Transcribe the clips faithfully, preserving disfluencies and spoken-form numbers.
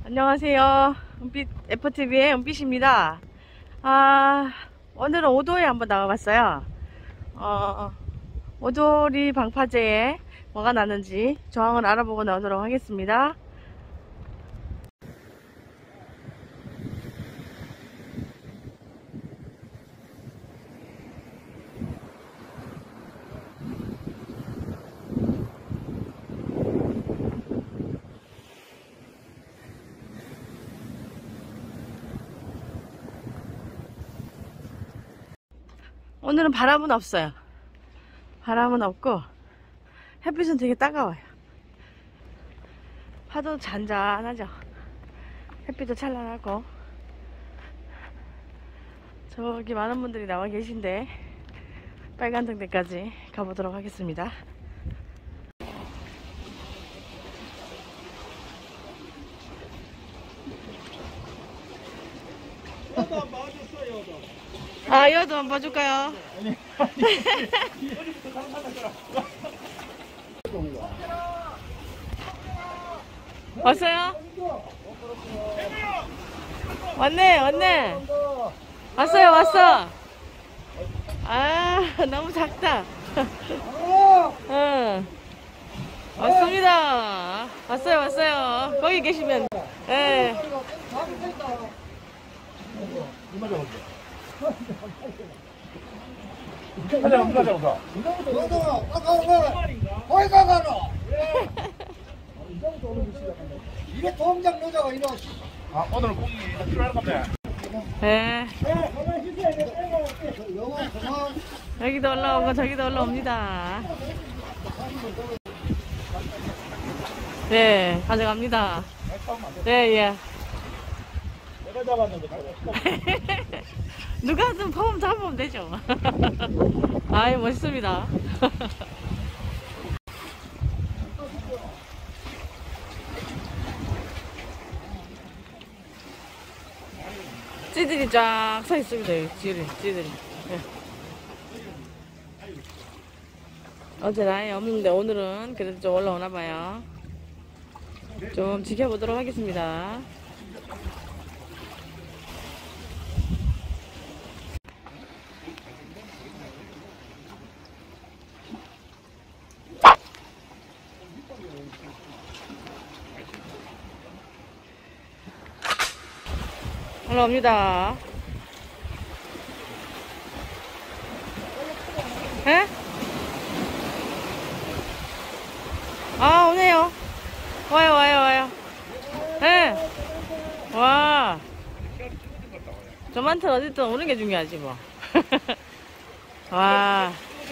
안녕하세요. 은빛 에프티비의 은빛입니다. 아, 오늘은 오도에 한번 나가봤어요. 어, 오도리 방파제에 뭐가 나는지 조항을 알아보고 나오도록 하겠습니다. 오늘은 바람은 없어요. 바람은 없고 햇빛은 되게 따가워요. 파도 잔잔하죠. 햇빛도 찬란하고 저기 많은 분들이 나와 계신데 빨간 등대까지 가보도록 하겠습니다. 아, 여도 한번 봐줄까요? 왔어요? 왔네, 왔네. 왔어요, 왔어. 아, 너무 작다. 응. 왔습니다. 왔어요, 왔어요. 거기 계시면. 예. 가자, 가자, 가자. 거기 가가노. 이게 동작 노자가 이러. 아, 오늘 고기 필요할 건데. 네. 여기도 올라오고 저기도 올라옵니다. 네, 가져갑니다. 네, 예. 내가 잡았는데. 누가 좀 폼 잡으면 되죠. 아이, 멋있습니다. 찌들이 쫙 서 있습니다. 찌들이, 찌들이. 네. 어제는 아예 없는데 오늘은 그래도 좀 올라오나 봐요. 좀 지켜보도록 하겠습니다. 올라옵니다. 에? 아, 오네요. 와요, 와요, 와요. 에? 와. 저만트 어쨌든 오는 게 중요하지, 뭐. 와.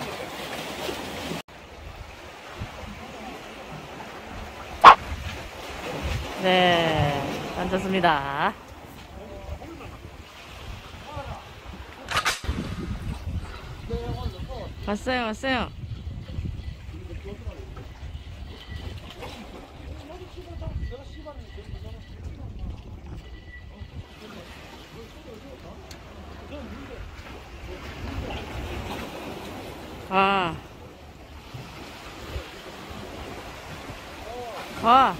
네. 던졌습니다. 왔어요, 왔어요. 아. 와.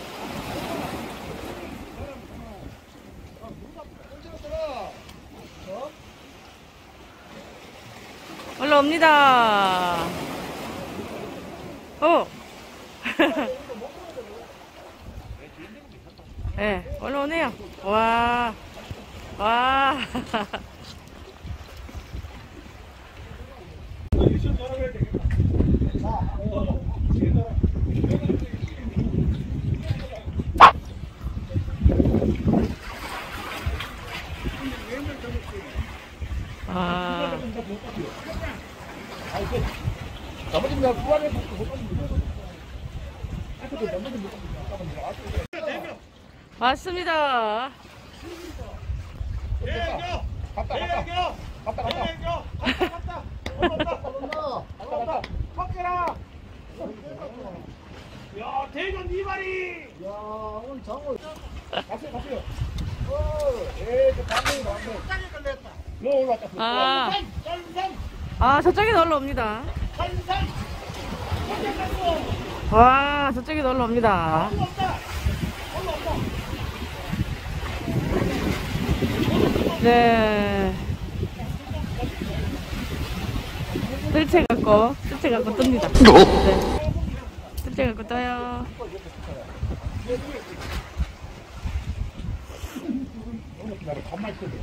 올라옵니다. 오. 네, 올라오네요. 와. 와. 아. 맞습니다. 갔다, 갔다. 갔다, 갔다. 갔다, 갔다. 야, 대전 네 마리. 야, 오늘 장어. 가세요, 가세요. 어, 예, 저 방금 방금. 짜게 걸렸다. 너 올라왔다. 아. 짠짠. 아, 저쪽에 올라옵니다. 짠짠. 와, 저쪽에 올라옵니다. 올라온다. 올라온다. 네. 뜰채 갖고, 뜰채 갖고 뜹니다. 네. 뜰채 갖고 떠요. 나를 겁나 크거든.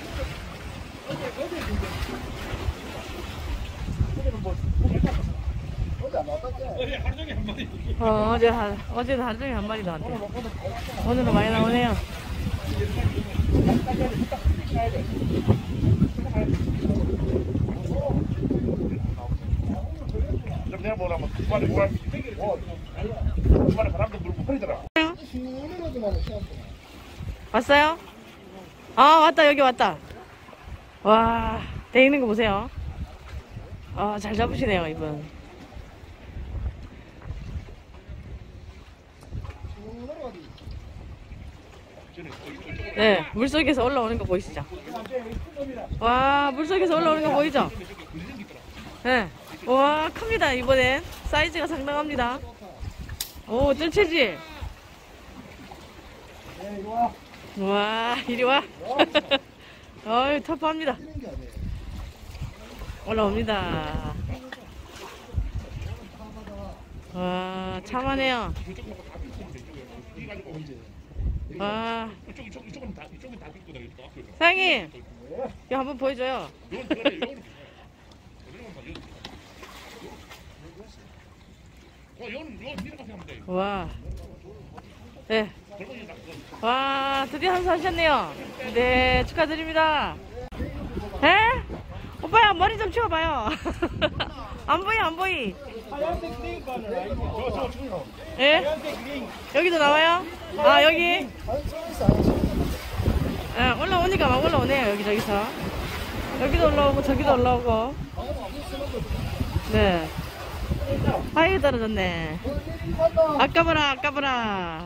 어, 어제 한, 어제도 하루 종일 한 마리 나왔대. 오늘은 많이 나오네요. 내가 뭐라면 두발에 두발 두발에 바람도 불고 흐리더라. 왔어요? 아, 왔다, 여기 왔다. 와, 돼 있는 거 보세요. 아, 잘 잡으시네요, 이분. 네, 물속에서 올라오는 거 보이시죠? 와, 물속에서 올라오는 거 보이죠? 네, 와, 큽니다, 이번엔. 사이즈가 상당합니다. 오, 뜰채질. 와, 이리 와. 어이, 터프합니다. 올라옵니다. 와, 참하네요. 와. 이쪽 이쪽 이쪽은 다 이쪽은 다 긁거든. 사장님, 이거 한번 보여줘요. 와. 네. 와, 드디어 한수 하셨네요. 네, 축하드립니다. 에? 오빠야, 머리 좀 치워봐요. 안 보이, 안 보이. 예? 여기도 나와요? 아, 여기? 예, 올라오니까 막 올라오네요, 여기저기서. 여기도 올라오고, 저기도 올라오고. 네. 아이고, 떨어졌네. 아까봐라, 아까봐라.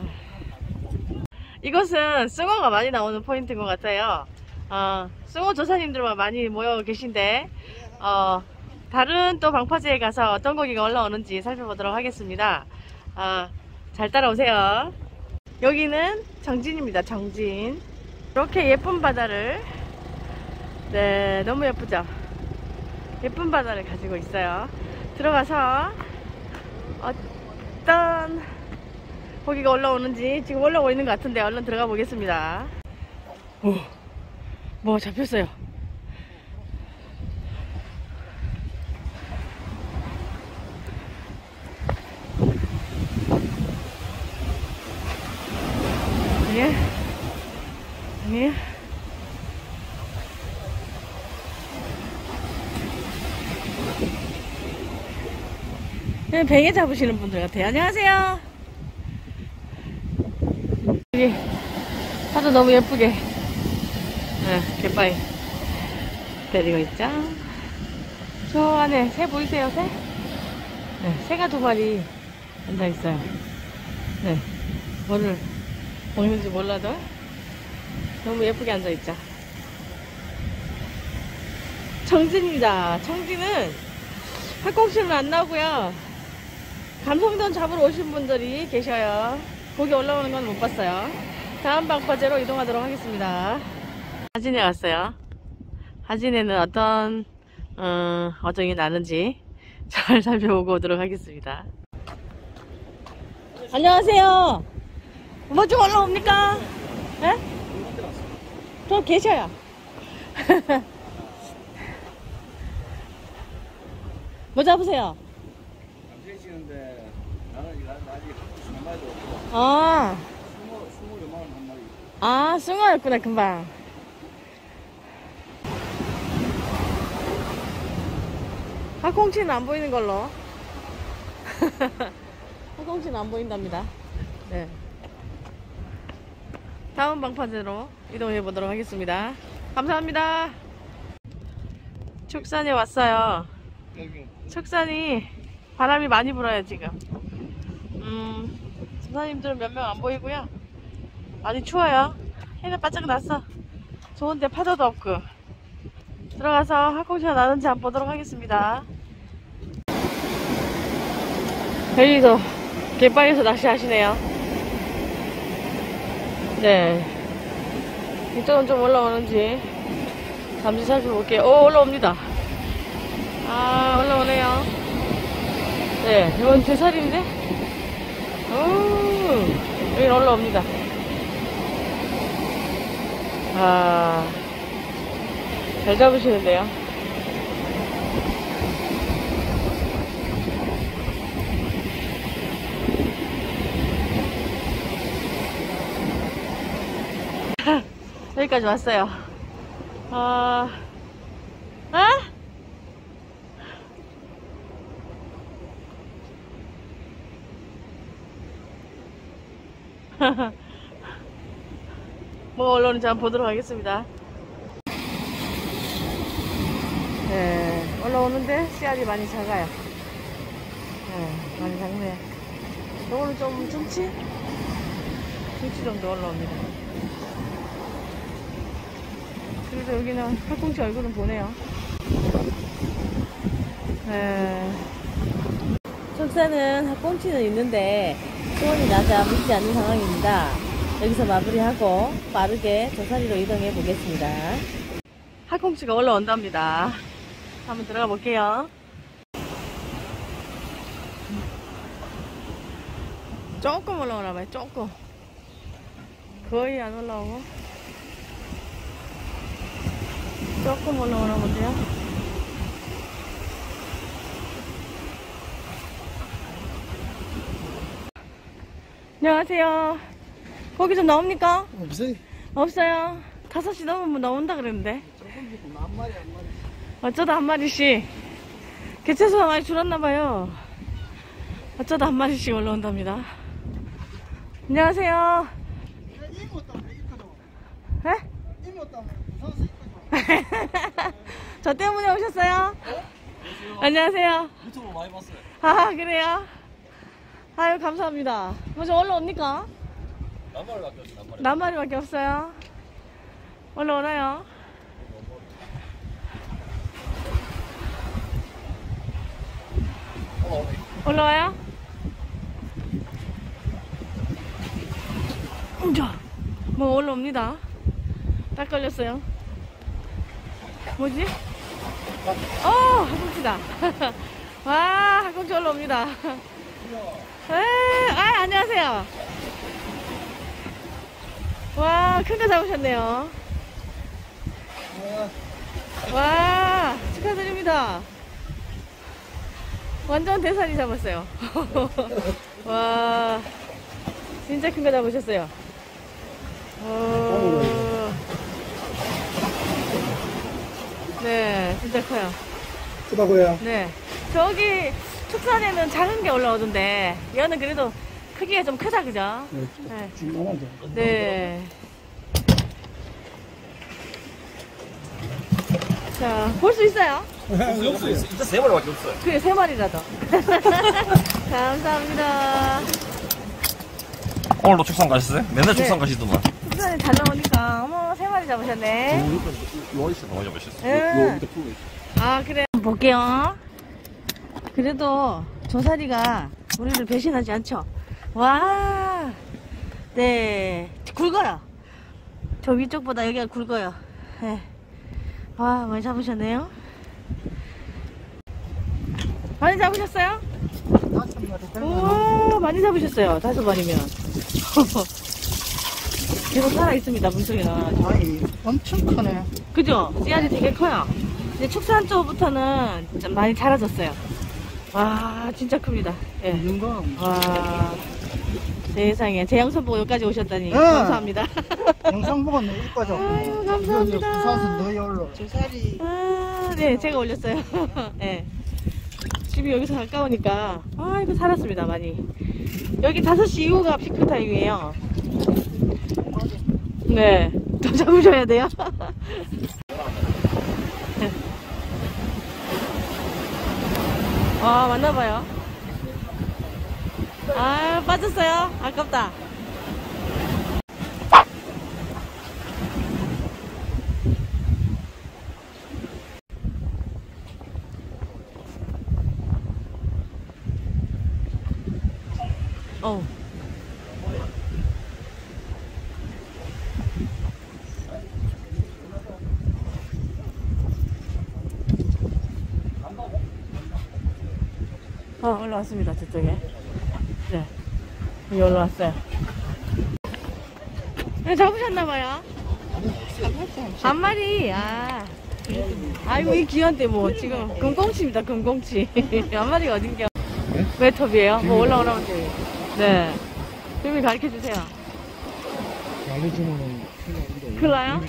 이곳은 숭어가 많이 나오는 포인트인 것 같아요. 어, 숭어 조사님들만 많이 모여 계신데, 어, 다른 또 방파제에 가서 어떤 고기가 올라오는지 살펴보도록 하겠습니다. 어, 잘 따라오세요. 여기는 정진입니다. 정진. 이렇게 예쁜 바다를, 네, 너무 예쁘죠? 예쁜 바다를 가지고 있어요. 들어가서 어떤 고기가 올라오는지 지금 올라오고 있는 것 같은데 얼른 들어가 보겠습니다. 오, 뭐 잡혔어요. 아니야? 아니야? 뱅에 잡으시는 분들 같아요. 안녕하세요. 여기 파도 너무 예쁘게, 네, 갯바위 데리고 있죠. 저 안에 새 보이세요? 새? 네, 새가 두 마리 앉아있어요. 네, 뭐를 먹는지 몰라도 너무 예쁘게 앉아있죠. 청진입니다. 청진은 팔꿈치는 안 나오고요. 감성돔 잡으러 오신 분들이 계셔요. 고기 올라오는 건 못 봤어요. 다음 방파제로 이동하도록 하겠습니다. 하진에 왔어요. 하진에는 어떤 어, 어종이 나는지 잘 살펴보고 오도록 하겠습니다. 안녕하세요. 뭐 좀 올라옵니까? 예? 저 계셔요. 뭐 잡으세요? 남자치는데 나는 아직 한 마리도 없고 아, 스무 스무 요만 한 마리. 아, 숭어였구나, 금방. 학꽁치는 안 보이는 걸로. 학꽁치는 안 보인답니다. 네. 다음 방파제로 이동해 보도록 하겠습니다. 감사합니다. 축산에 왔어요. 축산이 바람이 많이 불어요, 지금. 음, 조사님들은 몇 명 안 보이고요. 많이 추워요. 해가 바짝 났어. 좋은데 파도도 없고. 들어가서 학꽁치가 나는지 한번 보도록 하겠습니다. 여기도 갯바위에서 낚시하시네요. 네. 이쪽은 좀 올라오는지 잠시 살펴볼게요. 오, 올라옵니다. 아, 올라오네요. 네, 이건 대살인데? 오, 여긴 올라옵니다. 아, 잘 잡으시는데요. 여기까지 왔어요. 아, 아? 뭐 올라오는지 한번 보도록 하겠습니다. 네, 올라오는데 씨알이 많이 작아요. 네, 많이 작네. 요거는 좀 중치? 중치 정도 올라옵니다. 그래도 여기는 팔꿈치 얼굴은 보네요. 네. 속사는 학꽁치는 있는데 수온이 낮아 묻지 않는 상황입니다. 여기서 마무리하고 빠르게 조사리로 이동해 보겠습니다. 학꽁치가 올라온답니다. 한번 들어가 볼게요. 조금 올라오나봐요. 조금. 거의 안 올라오고 조금 올라오나 본데요. 안녕하세요. 고기 좀 나옵니까? 없어요. 없어요. 다섯 시 넘으면 나온다 그랬는데. 조금 조금 한 마리 한 마리. 어쩌다 한 마리씩. 개체수가 많이 줄었나봐요. 어쩌다 한 마리씩 올라온답니다. 안녕하세요. 이모 때문에 있거든. 에? 이모 때문에 무서워서 있거든. 저 때문에 오셨어요? 안녕하세요. 유튜브 많이 봤어요. 아, 그래요? 아유, 감사합니다. 먼저 올라옵니까? 남발밖에 없어. 남발. 낱마리밖에 없어요. 올라오나요? 어, 올라와요? 자, 뭐 올라옵니다. 딱 걸렸어요. 뭐지? 어, 학꽁치다. 와, 학꽁치 올라옵니다. 에, 아, 안녕하세요. 와, 큰 거 잡으셨네요. 와, 축하드립니다. 완전 대살이 잡았어요. 와, 진짜 큰 거 잡으셨어요. 오, 네, 진짜 커요. 크다고요? 네, 저기 축산에는 작은 게 올라오던데 얘는 그래도 크기가 좀 크다, 그죠? 네. 중간하죠. 네. 자, 볼 수 있어요? 없어요. 진짜 세 마리밖에 없어요. 그게 세 마리라도. 감사합니다. 오늘도 축산 가셨어요? 맨날 네. 축산 가시더만. 축산에 잘 나오니까 어머 세 마리 잡으셨네. 요 있어, 너무 잡으셨어. 응. 아, 그래. 볼게요. 그래도 조사리가 우리를 배신하지 않죠. 와, 네, 굵어요. 저 위쪽보다 여기가 굵어요. 네. 와, 많이 잡으셨네요. 많이 잡으셨어요? 오, 많이 잡으셨어요. 다섯 마리면. 계속 살아있습니다, 물속에는. 아이, 엄청 크네. 그죠? 씨알이 되게 커요. 이제 축산 쪽부터는 좀 많이 자라졌어요. 와, 진짜 큽니다. 예. 이 정도. 와, 세상에. 제 영상 보고 여기까지 오셨다니. 네. 감사합니다. 영상 보고 너 이뻐져. 아유, 감사합니다. 부산에서 너희 올라. 조사리. 아, 네, 제가 올렸어요. 네. 집이 여기서 가까우니까. 아, 이거 살았습니다, 많이. 여기 다섯 시 이후가 피크 타임이에요. 네. 더 잡으셔야 돼요. 아, 맞나봐요. 아, 빠졌어요. 아깝다. 어우. 어, 올라왔습니다. 저쪽에. 네. 여기 올라왔어요. 네, 잡으셨나봐요. 한 마리, 아. 아이고, 이 귀한데 뭐, 지금, 금꽁치입니다, 금꽁치. 한 마리가 어딘겨? 왜 톱이에요? 뭐 올라오라면 돼요. 네. 비밀 가르쳐 주세요. 알려주면은 큰일 나요?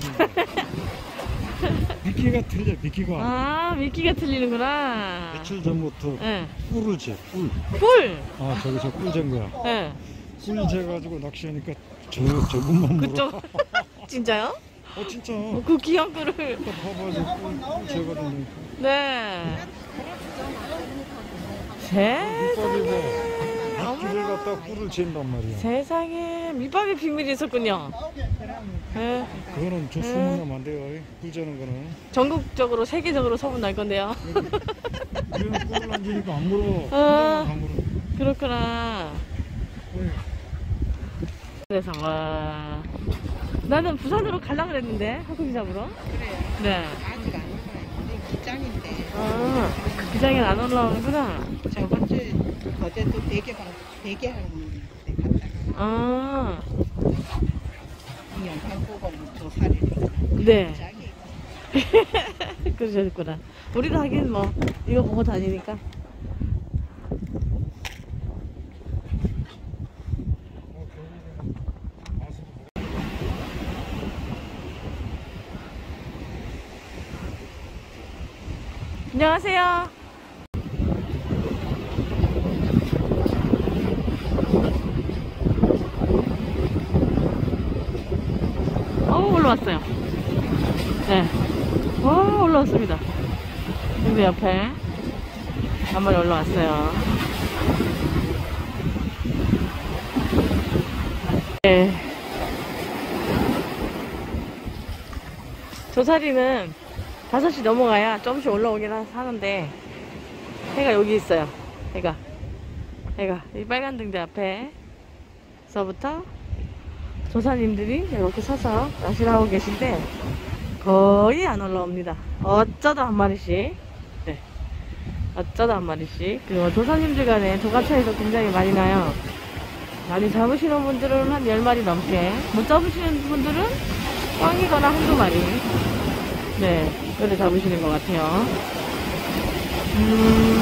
미끼가 틀려, 미끼가. 아, 미끼가 틀리는구나. 며칠 전부터 네. 꿀을 재, 꿀. 꿀! 아, 저기서 꿀 잰 거야. 네. 꿀 재가지고 낚시하니까 저, 저분만 물어. 그쪽. 진짜요? 어, 진짜. 어, 그 귀한 꿀을. 또 봐봐서 꿀, 꿀 재거든요. 네. 밑밥이고, 세상에. 미끼를 갖다 꿀을 잰단 말이야. 세상에. 밑밥에 비밀이 있었군요. 네. 그거는 저 소문나면 안 돼요. 꿀 재는 거는. 전국적으로, 세계적으로 소문 날 건데요. 우리는 꿀을 안 주니까 안 물어. 아. 안 물어. 그렇구나. 네. 그래서, 와. 나는 부산으로 가려고 그랬는데, 학구기 잡으러. 그래요. 네. 아직 안 올라요. 근데 기장인데 아, 그 기장에 안 올라오는구나. 저번 주 어제도 대게 방 대게 하는 데 갔다가 아, 이 영상 보고 조사를 네. 기장이 그러셨구나. 우리도 하긴 뭐, 이거 보고 다니니까. 안녕하세요. 어, 올라왔어요. 네. 와, 올라왔습니다. 여기 옆에 한 마리 올라왔어요. 네. 조사리는 다섯 시 넘어가야 조금씩 올라오긴 하- 하는데, 해가 여기 있어요. 해가. 해가. 이 빨간 등대 앞에서부터 조사님들이 이렇게 서서 낚시를 하고 계신데, 거의 안 올라옵니다. 어쩌다 한 마리씩. 네. 어쩌다 한 마리씩. 그리고 조사님들 간에 조각 차이도 굉장히 많이 나요. 많이 잡으시는 분들은 한 열 마리 넘게, 못 잡으시는 분들은 꽝이거나 한두 마리. 네. 그래 잡으시는 것 같아요. 음,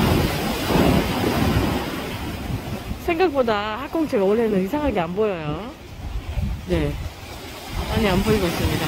생각보다 학꽁치가 올해는 이상하게 안 보여요. 네. 많이 안 보이고 있습니다.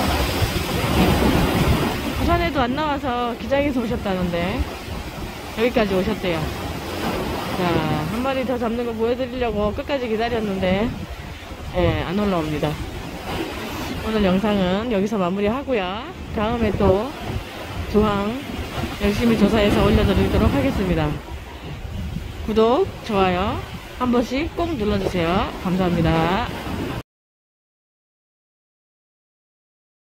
부산에도 안 나와서 기장에서 오셨다는데, 여기까지 오셨대요. 자, 한 마리 더 잡는 거 보여드리려고 끝까지 기다렸는데, 예, 안 올라옵니다. 오늘 영상은 여기서 마무리하고요. 다음에 또 조항 열심히 조사해서 올려드리도록 하겠습니다. 구독, 좋아요 한 번씩 꼭 눌러주세요. 감사합니다.